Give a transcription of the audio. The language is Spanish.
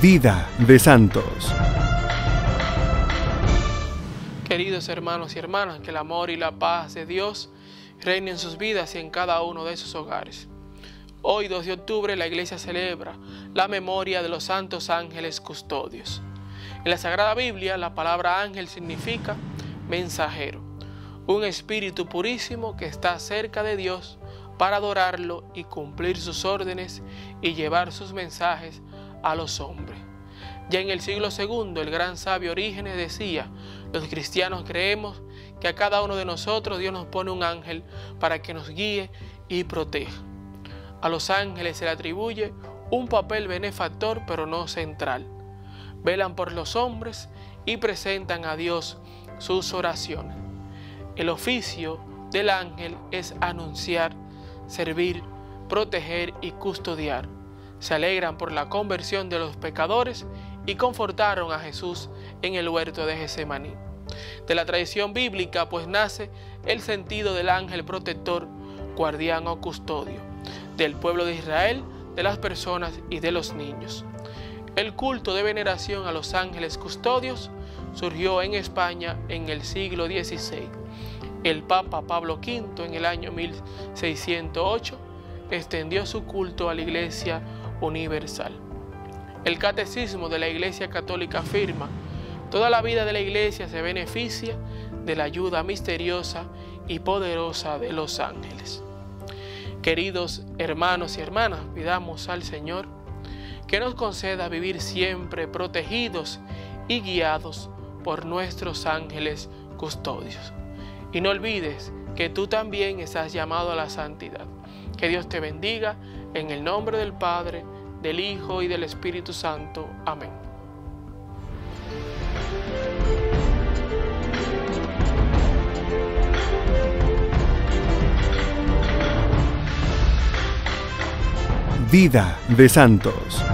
Vida de santos. Queridos hermanos y hermanas, que el amor y la paz de Dios reinen en sus vidas y en cada uno de sus hogares. Hoy, 2 de octubre, la Iglesia celebra la memoria de los santos ángeles custodios. En la Sagrada Biblia, la palabra ángel significa mensajero, un espíritu purísimo que está cerca de Dios para adorarlo y cumplir sus órdenes y llevar sus mensajes a los hombres. Ya en el siglo II, el gran sabio Orígenes decía: los cristianos creemos que a cada uno de nosotros Dios nos pone un ángel para que nos guíe y proteja. A los ángeles se le atribuye un papel benefactor pero no central. Velan por los hombres y presentan a Dios sus oraciones. El oficio del ángel es anunciar, servir, proteger y custodiar. Se alegran por la conversión de los pecadores y confortaron a Jesús en el huerto de Getsemaní. De la tradición bíblica pues nace el sentido del ángel protector, guardián o custodio, del pueblo de Israel, de las personas y de los niños. El culto de veneración a los ángeles custodios surgió en España en el siglo XVI. El Papa Pablo V, en el año 1608, extendió su culto a la Iglesia universal. El Catecismo de la Iglesia Católica afirma: toda la vida de la Iglesia se beneficia de la ayuda misteriosa y poderosa de los ángeles. Queridos hermanos y hermanas, pidamos al Señor que nos conceda vivir siempre protegidos y guiados por nuestros ángeles custodios. Y no olvides que tú también estás llamado a la santidad. Que Dios te bendiga, en el nombre del Padre, del Hijo y del Espíritu Santo. Amén. Vida de santos.